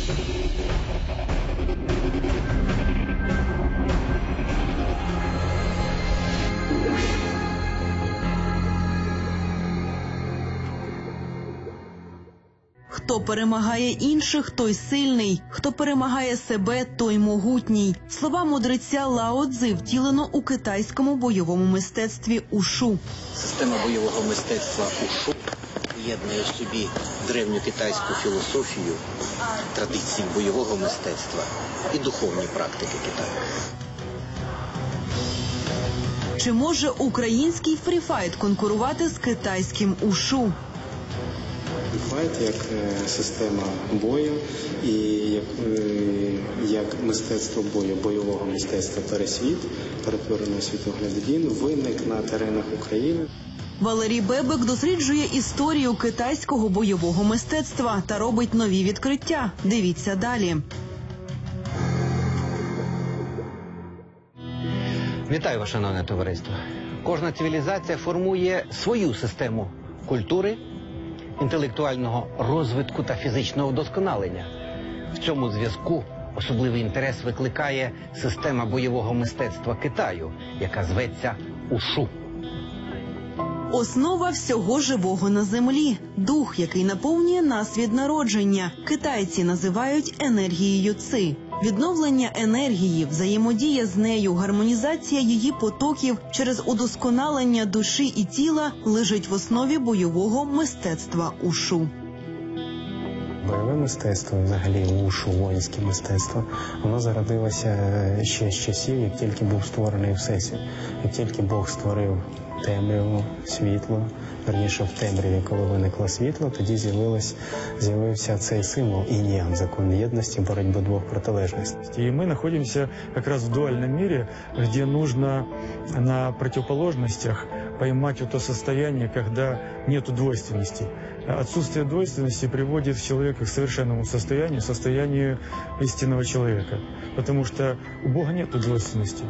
Хто перемагає інших, той сильний. Хто перемагає себе, той могутній. Слова мудреця Лао Цзи втілено у китайському бойовому мистецтві ушу. Система бойового мистецтва ушу єднує в собі древню китайську філософію, традиції бойового мистецтва і духовні практики Китаю. Чи може український фріфайт конкурувати з китайським ушу? Файт як система бою і як мистецтво бою, бойового мистецтва пересвіт, перетворений світогляд він, виник на теренах України. Валерій Бебек досліджує історію китайського бойового мистецтва та робить нові відкриття. Дивіться далі. Вітаю вас, шановне товариство. Кожна цивілізація формує свою систему культури, інтелектуального розвитку та фізичного вдосконалення. В цьому зв'язку особливий інтерес викликає система бойового мистецтва Китаю, яка зветься ушу. Основа всього живого на землі – дух, який наповнює нас від народження. Китайці називають енергією ци. Відновлення енергії, взаємодія з нею, гармонізація її потоків через удосконалення душі і тіла лежить в основі бойового мистецтва ушу. Бойове мистецтво, взагалі ушу, воїнське мистецтво, воно зародилося ще з часів, як тільки був створений Всесвіт. Як тільки Бог створив темряву, світло, верніше в темряві, коли виникло світло, тоді з'явився цей символ інь-янь, закон єдності, боротьби двох протилежностей. И мы находимся как раз в дуальном мире, где нужно на противоположностях поймать то состояние, когда нет двойственности. Отсутствие двойственности приводит человека к совершенному состоянию истинного человека. Потому что у Бога нет двойственности.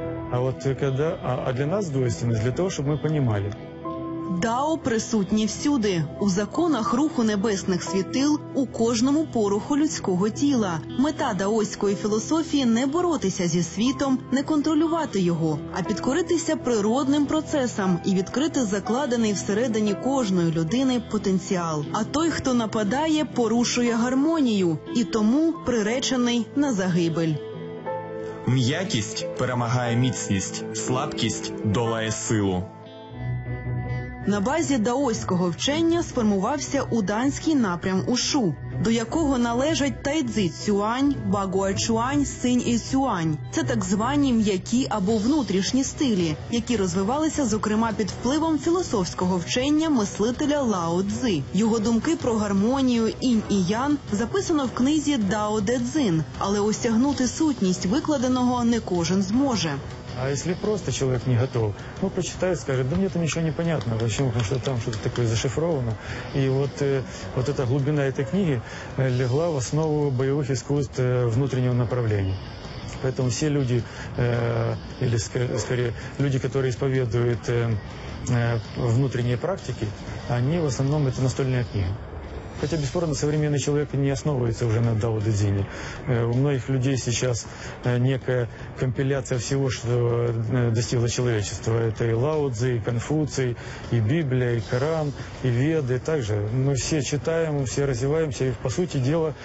А для нас двойственность для того, чтобы мы понимали. Дао присутнє всюди – у законах руху небесних світил, у кожному поруху людського тіла. Мета даоської філософії – не боротися зі світом, не контролювати його, а підкоритися природним процесам і відкрити закладений всередині кожної людини потенціал. А той, хто нападає, порушує гармонію і тому приречений на загибель. М'якість перемагає міцність, слабкість долає силу. На базі даоського вчення сформувався уданський напрям ушу, до якого належать тайцзи цюань, багуачуань, синь і цюань. Це так звані м'які або внутрішні стилі, які розвивалися, зокрема, під впливом філософського вчення мислителя Лао Цзи. Його думки про гармонію інь і ян записано в книзі Дао Де Цзин, але осягнути сутність викладеного не кожен зможе. А если просто человек не готов, прочитает, скажет, да мне там ничего не понятно, почему, потому что там что-то такое зашифровано. И вот эта глубина этой книги легла в основу боевых искусств внутреннего направления. Поэтому все люди, или скорее люди, которые исповедуют внутренние практики, они в основном это настольная книга. Хотя, бесспорно, современный человек не основывается уже на Дао Дэ Цзине. У многих людей сейчас некая компиляция всего, что достигло человечества. Это и Лао Цзи, и Конфуций, и Библия, и Коран, и Веды. Также мы все читаем, все развиваемся. И, по сути дела,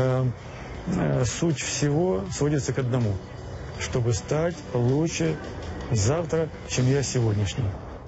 суть всего сводится к одному. Чтобы стать лучше завтра, чем я сегодняшний.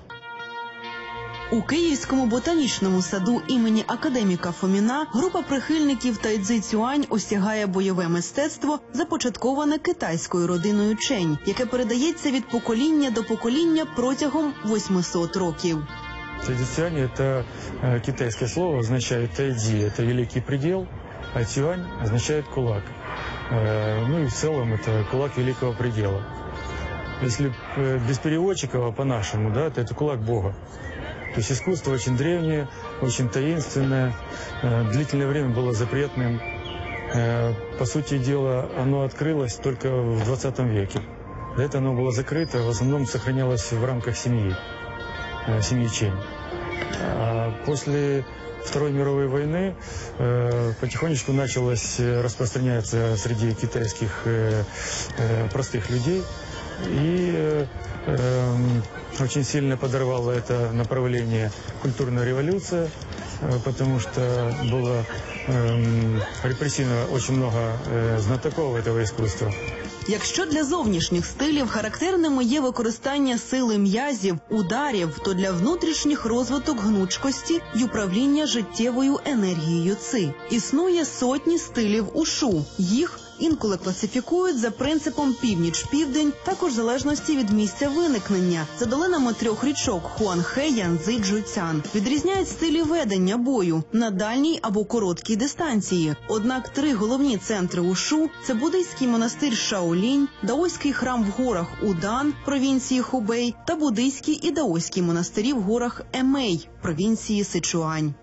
У Київському ботанічному саду імені академіка Фоміна група прихильників тайцзи цюань осягає бойове мистецтво, започатковане китайською родиною Чень, яке передається від покоління до покоління протягом 800 років. Тайцзи цюань – это китайское слово, означает тайцзи – это великий предел, а цюань означает кулак. И в целом это кулак великого предела. Если без переводчика по-нашему, да, то это кулак Бога. То есть искусство очень древнее, очень таинственное, длительное время было запретным. По сути дела, оно открылось только в 20 веке. До этого оно было закрыто, в основном сохранялось в рамках семьи Чень. А после Второй мировой войны потихонечку началось распространяться среди китайских простых людей. И очень сильно подорвало это направление культурная революция, потому что было репрессивно очень много знатоков этого искусства. Якщо для зовнішніх стилів характерними є використання сили м'язів, ударів, то для внутрішніх розвиток гнучкості й управління життєвою енергією ци. Існує сотні стилів ушу. Їх інколи класифікують за принципом північ-південь, також в залежності від місця виникнення. За долинами трьох річок Хуанхе, Янцзи, Джуцян відрізняють стилі ведення бою на дальній або короткій дистанції. Однак три головні центри ушу – це буддийський монастир Шаолінь, даоський храм в горах Удан, провінції Хубей, та буддийський і даоський монастирі в горах Емей, провінції Сичуань.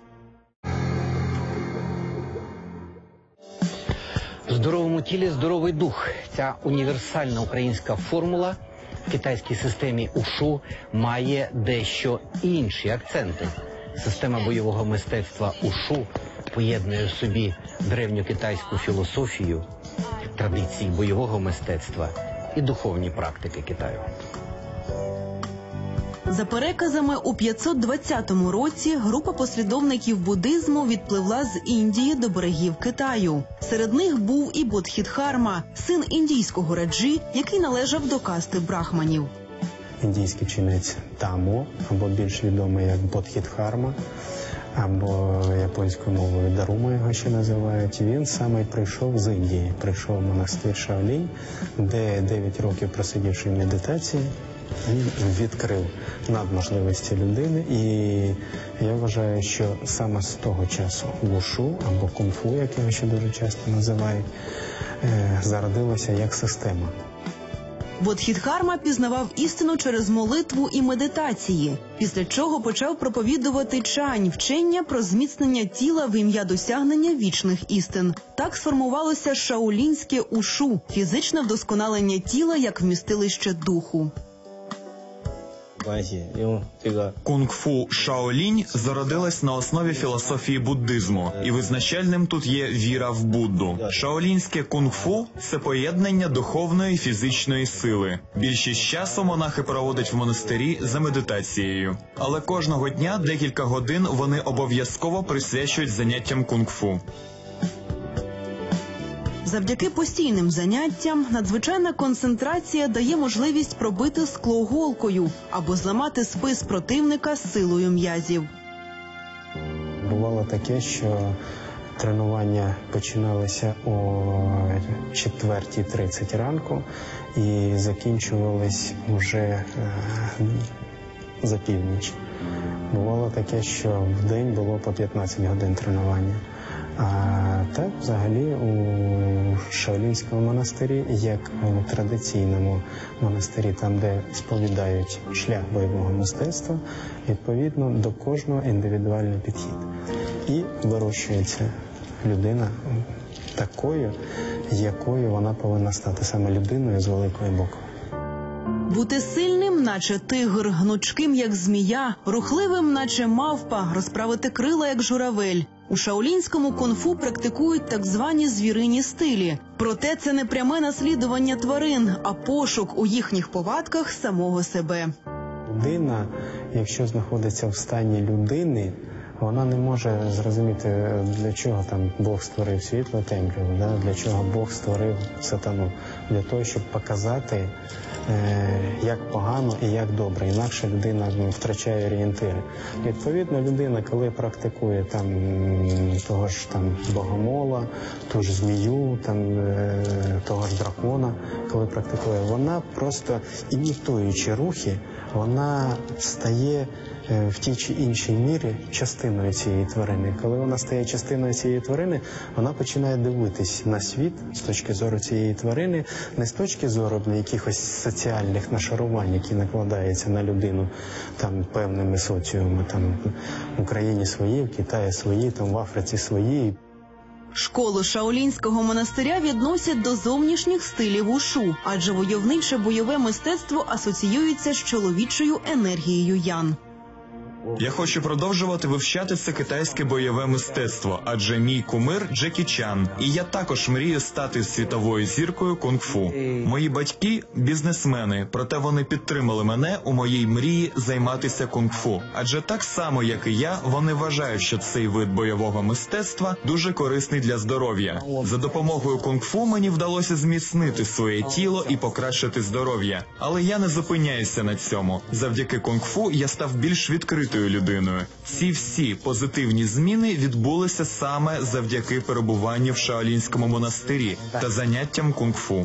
В здоровому тілі здоровий дух. Ця універсальна українська формула в китайській системі ушу має дещо інші акценти. Система бойового мистецтва ушу поєднує в собі древню китайську філософію, традиції бойового мистецтва і духовні практики Китаю. За переказами, у 520 році група послідовників буддизму відпливла з Індії до берегів Китаю. Серед них був і Бодхідхарма, син індійського раджі, який належав до касти брахманів. Індійський чинець Тамо, або більш відомий як Бодхідхарма, або японською мовою Дарума його ще називають. Він саме прийшов з Індії, прийшов в монастир Шаолінь, де 9 років просидівши в медитації, він відкрив надможливості людини, і я вважаю, що саме з того часу вушу, або кунг-фу, як його ще дуже часто називають, зародилося як система. Бодхідхарма пізнавав істину через молитву і медитації, після чого почав проповідувати чань – вчення про зміцнення тіла в ім'я досягнення вічних істин. Так сформувалося шаолінське ушу – фізичне вдосконалення тіла як вмістилище духу. Кунг-фу Шаолінь зародилась на основі філософії буддизму, і визначальним тут є віра в Будду. Шаолінське кунг-фу – це поєднання духовної і фізичної сили. Більшість часу монахи проводять в монастирі за медитацією. Але кожного дня декілька годин вони обов'язково присвячують заняттям кунг-фу. Завдяки постійним заняттям надзвичайна концентрація дає можливість пробити скло голкою або зламати спис противника силою м'язів. Бувало таке, що тренування починалися о 4:30 ранку і закінчувались вже за північ. Бувало таке, що в день було по 15 годин тренування. А так, взагалі, у Шаолінському монастирі, як у традиційному монастирі, там, де сповідають шлях бойового мистецтва, відповідно до кожного індивідуальний підхід. І вирощується людина такою, якою вона повинна стати, саме людиною з великої букви. Бути сильним, наче тигр, гнучким, як змія, рухливим, наче мавпа, розправити крила, як журавель. У шаолінському кунг-фу практикують так звані звірині стилі. Проте це не пряме наслідування тварин, а пошук у їхніх повадках самого себе. Людина, якщо знаходиться в стані людини, вона не може зрозуміти, для чого там Бог створив світло, темряву, для чого Бог створив сатану. Для того, щоб показати, як погано і як добре. Інакше людина втрачає орієнтири. Відповідно, людина, коли практикує того ж богомола, ту ж змію, того ж дракона, коли практикує, вона просто, імітуючи рухи, вона стає в тій чи іншій мірі частиною цієї тварини. Коли вона стає частиною цієї тварини, вона починає дивитись на світ з точки зору цієї тварини, не з точки зору якихось соціальних нашарувань, які накладаються на людину певними соціумами. В Україні свої, в Китаї свої, в Африці свої. Школу шаолінського монастиря відносять до зовнішніх стилів ушу, адже войовниче бойове мистецтво асоціюється з чоловічою енергією ян. Я хочу продовжувати вивчати це китайське бойове мистецтво, адже мій кумир Джекі Чан, і я також мрію стати світовою зіркою кунг-фу. Мої батьки – бізнесмени, проте вони підтримали мене у моїй мрії займатися кунг-фу. Адже так само, як і я, вони вважають, що цей вид бойового мистецтва дуже корисний для здоров'я. За допомогою кунг-фу мені вдалося зміцнити своє тіло і покращити здоров'я. Але я не зупиняюся на цьому. Завдяки кунг-фу я став більш відкритою людиною. Ці всі позитивні зміни відбулися саме завдяки перебуванню в Шаолінському монастирі та заняттям кунг-фу.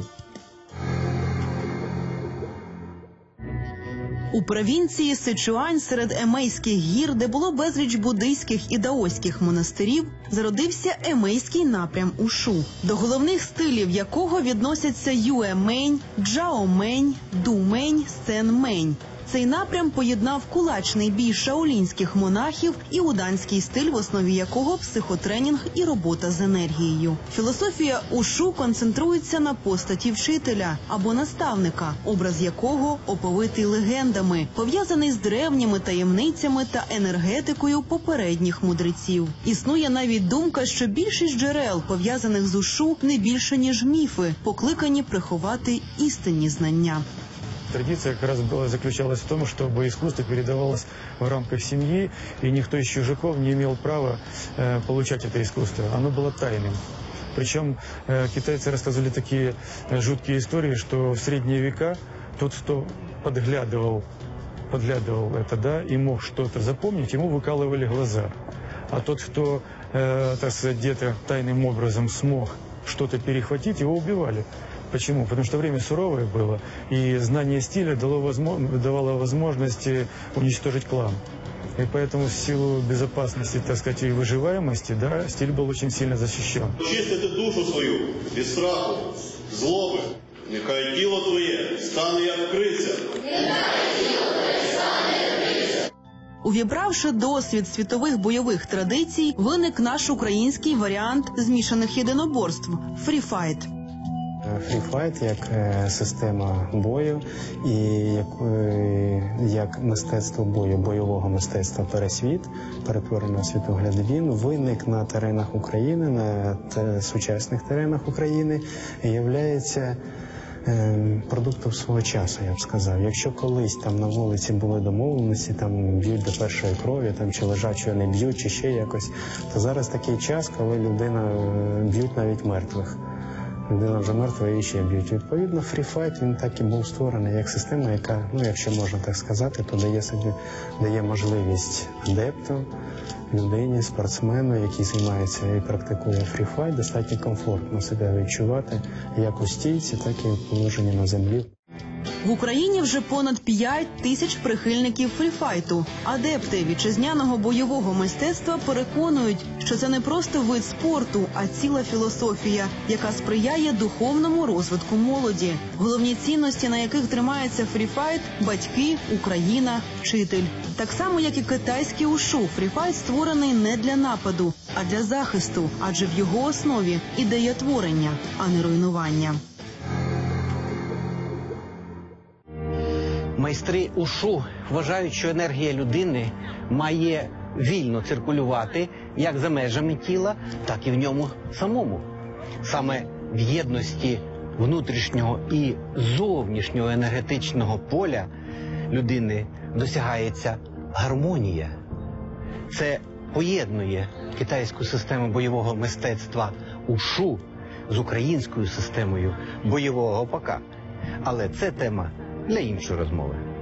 У провінції Сичуань серед Емейських гір, де було безліч буддийських і даоських монастирів, зародився емейський напрям ушу, до головних стилів якого відносяться юемень, джаомень, думень, сценмень. Цей напрям поєднав кулачний бій шаолінських монахів і уданський стиль, в основі якого психотренінг і робота з енергією. Філософія ушу концентрується на постаті вчителя або наставника, образ якого оповитий легендами, пов'язаний з древніми таємницями та енергетикою попередніх мудреців. Існує навіть думка, що більшість джерел, пов'язаних з ушу, не більше ніж міфи, покликані приховати істинні знання. Традиция как раз заключалась в том, что боеискусство передавалось в рамках семьи, и никто из чужаков не имел права получать это искусство. Оно было тайным. Причем китайцы рассказывали такие жуткие истории, что в средние века тот, кто подглядывал это, да, и мог что-то запомнить, ему выкалывали глаза. А тот, кто, так сказать, где-то тайным образом смог что-то перехватить, его убивали. Почему? Потому что время суровое было, и знание стиля давало возможность уничтожить клан. И поэтому в силу безопасности, так сказать, и выживаемости, да, стиль был очень сильно защищен. Очистити душу свою від страху, злоби. Нехай тіло твоє стане як криця. Увібравши досвід світових бойових традицій, виник наш український варіант змішаних єдиноборств – фріфайт. Фріфайт як система бою і як мистецтво бою, бойового мистецтва пересвіт, перетворений на світогляд, він виник на теренах України, на сучасних теренах України і являється продуктом свого часу, я б сказав. Якщо колись там на вулиці були домовленості, там б'ють до першої крові, там чи лежачого не б'ють, чи ще якось, то зараз такий час, коли б'ють навіть мертвих. Людина вже мертва і ще б'ють. Відповідно, фріфайт, він так і був створений як система, яка, якщо можна так сказати, то дає можливість адепту, людині, спортсмену, який займається і практикує фріфайт, достатньо комфортно себе відчувати як у стійці, так і в положенні на землі. В Україні вже понад 5 тисяч прихильників фріфайту. Адепти вітчизняного бойового мистецтва переконують, що це не просто вид спорту, а ціла філософія, яка сприяє духовному розвитку молоді. Головні цінності, на яких тримається фріфайт – батьки, Україна, вчитель. Так само, як і китайський ушу, фріфайт створений не для нападу, а для захисту, адже в його основі ідея творення, а не руйнування. Майстри ушу вважають, що енергія людини має вільно циркулювати як за межами тіла, так і в ньому самому. Саме в єдності внутрішнього і зовнішнього енергетичного поля людини досягається гармонія. Це поєднує китайську систему бойового мистецтва ушу з українською системою бойового гопака. Але це тема для іншої розмови.